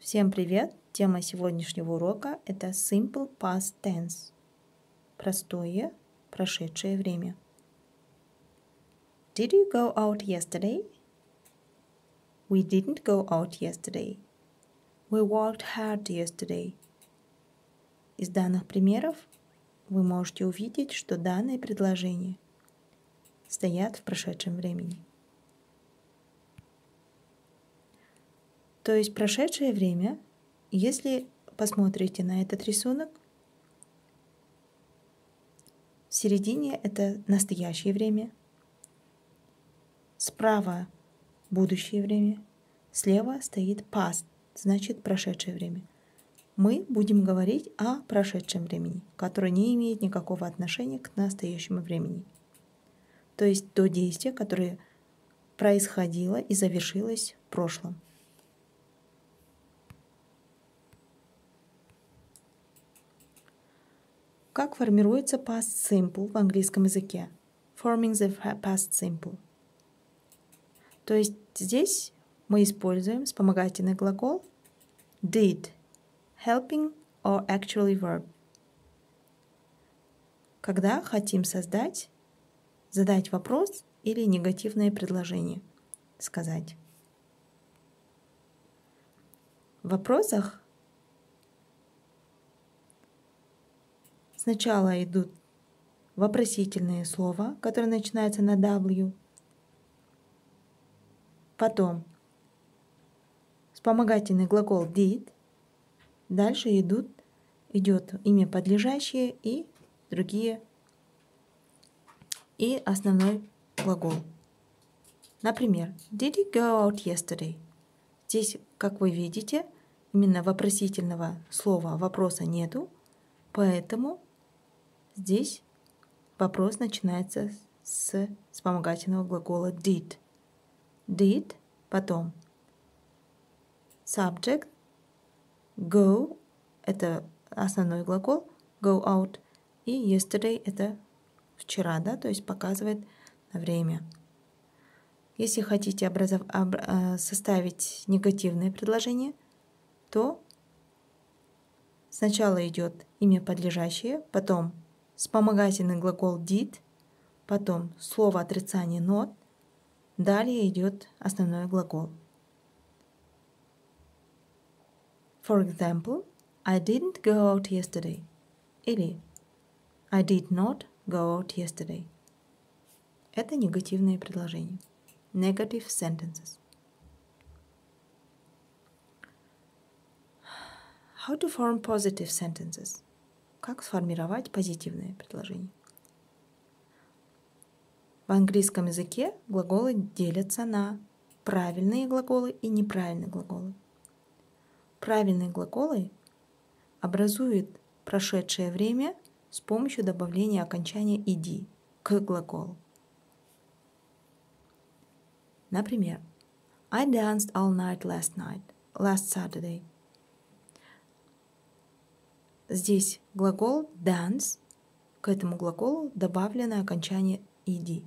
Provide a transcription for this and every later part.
Всем привет! Тема сегодняшнего урока – это Simple Past Tense. Простое, прошедшее время. Did you go out yesterday? We didn't go out yesterday. We worked hard yesterday. Из данных примеров вы можете увидеть, что данные предложения стоят в прошедшем времени. То есть прошедшее время, если посмотрите на этот рисунок, в середине это настоящее время, справа будущее время, слева стоит past, значит прошедшее время. Мы будем говорить о прошедшем времени, которое не имеет никакого отношения к настоящему времени. То есть то действие, которое происходило и завершилось в прошлом. Как формируется past simple в английском языке? Forming the past simple. То есть здесь мы используем вспомогательный глагол did, helping or actually verb. Когда хотим задать вопрос или негативное предложение сказать. В вопросах сначала идут вопросительные слова, которые начинаются на W. Потом вспомогательный глагол did. Дальше идет имя подлежащее и другие, и основной глагол. Например, Did you go out yesterday? Здесь, как вы видите, именно вопросительного слова вопроса нету, поэтому здесь вопрос начинается с вспомогательного глагола did. Did, потом subject, go – это основной глагол, go out, и yesterday – это вчера, да, то есть показывает время. Если хотите составить негативное предложение, то сначала идет имя подлежащее, потом вспомогательный глагол did, потом слово отрицания not, далее идет основной глагол. For example, I didn't go out yesterday. Или I did not go out yesterday. Это негативные предложения. Negative sentences. How to form positive sentences? Как сформировать позитивные предложения? В английском языке глаголы делятся на правильные глаголы и неправильные глаголы. Правильные глаголы образуют прошедшее время с помощью добавления окончания ed к глаголу. Например, I danced all night last Saturday. Здесь глагол dance, к этому глаголу добавлено окончание ed.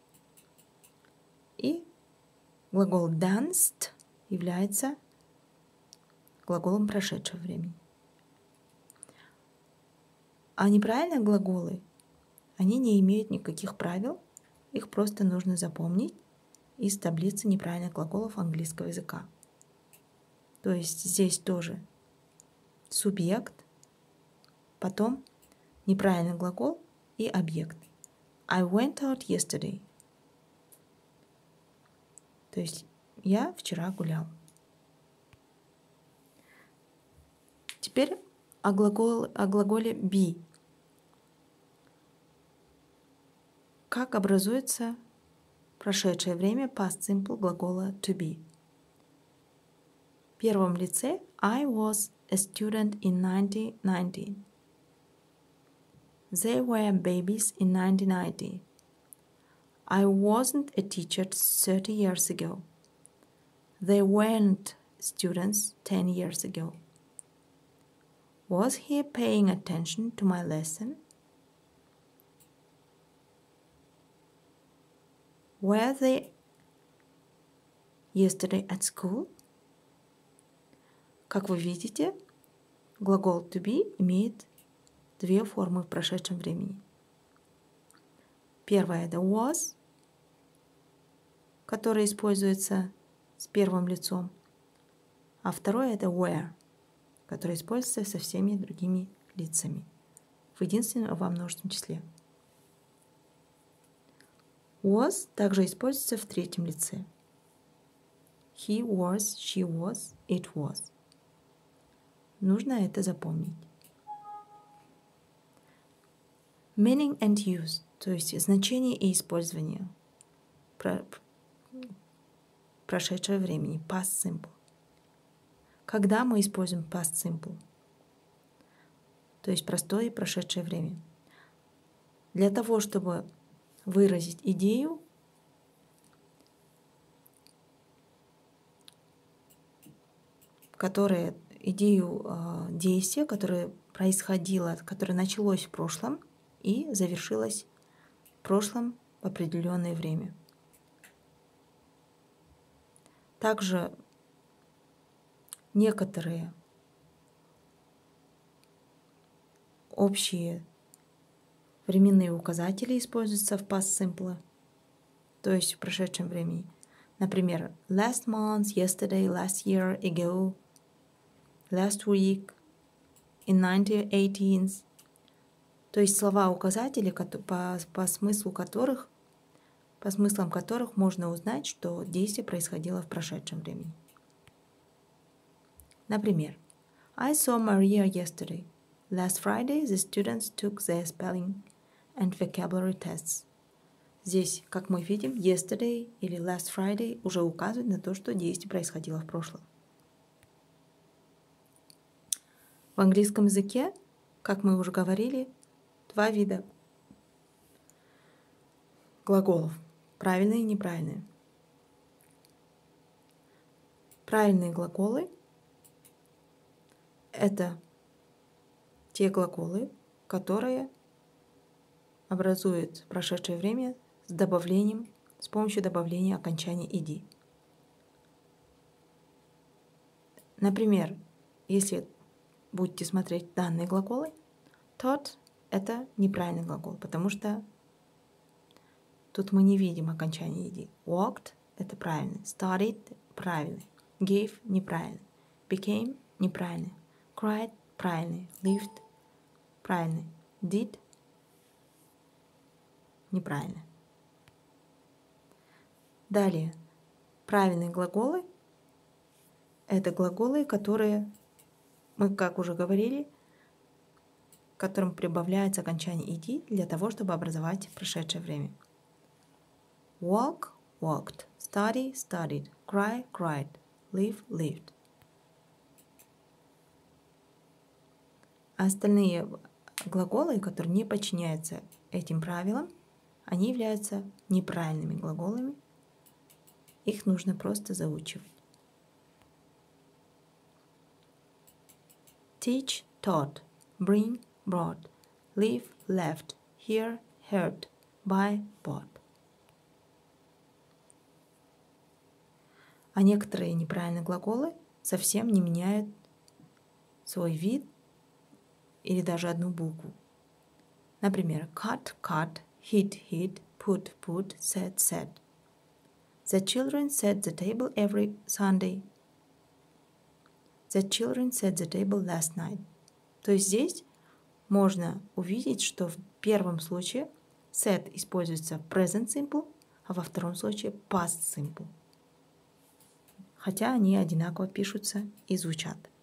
И глагол danced является глаголом прошедшего времени. А неправильные глаголы, они не имеют никаких правил, их просто нужно запомнить из таблицы неправильных глаголов английского языка. То есть здесь тоже субъект, потом неправильный глагол и объект. I went out yesterday. То есть я вчера гулял. Теперь о глаголе be. Как образуется прошедшее время past simple глагола to be? В первом лице I was a student in 1990. They were babies in 1990. I wasn't a teacher 30 years ago. They weren't students 10 years ago. Was he paying attention to my lesson? Were they yesterday at school? Как вы видите, глагол to be имеет две формы в прошедшем времени. Первая — это was, который используется с первым лицом, а второе — это were, который используется со всеми другими лицами в единственном во множественном числе. Was также используется в третьем лице. He was, she was, it was. Нужно это запомнить. Meaning and use, то есть значение и использование прошедшего времени, past simple. Когда мы используем past simple, то есть простое и прошедшее время? Для того, чтобы выразить идею, действия, которое происходило, которое началось в прошлом и завершилось в прошлом в определенное время. Также некоторые общие временные указатели используются в past simple, то есть в прошедшем времени. Например, last month, yesterday, last year, ago, last week, in 1918. То есть слова-указатели, по смыслам которых можно узнать, что действие происходило в прошедшем времени. Например, I saw Maria yesterday. Last Friday the students took their spelling and vocabulary tests. Здесь, как мы видим, yesterday или last Friday уже указывают на то, что действие происходило в прошлом. В английском языке, как мы уже говорили, два вида глаголов – правильные и неправильные. Правильные глаголы – это те глаголы, которые образуют прошедшее время с помощью добавления окончания «ed». Например, если будете смотреть данные глаголы, taught — это неправильный глагол, потому что тут мы не видим окончания «ed». Walked — это правильный, studied — правильный, gave — неправильный, became — неправильный, cried — правильный, lived — правильный, did — неправильно. Далее, правильные глаголы — это глаголы, которые мы, как уже говорили, к которым прибавляется окончание «ed» для того, чтобы образовать прошедшее время. Walk — walked, study — studied, cry — cried, live — lived. Остальные глаголы, которые не подчиняются этим правилам, они являются неправильными глаголами. Их нужно просто заучивать. Teach — taught, bring — brought, live — left, hear — heard, buy — bought. А некоторые неправильные глаголы совсем не меняют свой вид или даже одну букву. Например, cut — cut, hit — hit, put — put, set — set. The children set the table every Sunday. The children set the table last night. То есть здесь можно увидеть, что в первом случае set используется в present simple, а во втором случае past simple. Хотя они одинаково пишутся и звучат.